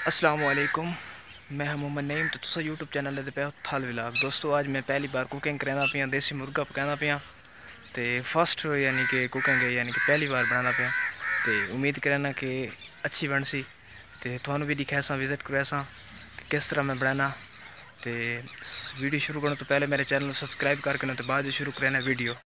अस्सलाम वालेकुम। मैं मोहम्मद नईम तो तुसा यूट्यूब चैनल पे हो थाल व्लॉग। दोस्तों आज मैं पहली बार कुकिंग करना पिया, देसी मुर्गा पकाना पिया तो फर्स्ट यानी कि कुकिंग यानी कि पहली बार बनाना पिया तो उम्मीद करना कि अच्छी बन सी तो थानू भी दिखाया विजिट कराया कि किस तरह मैं बनाना। तो वीडियो शुरू करने तो पहले मेरे चैनल सब्सक्राइब करके ना तो बाद शुरू करना वीडियो।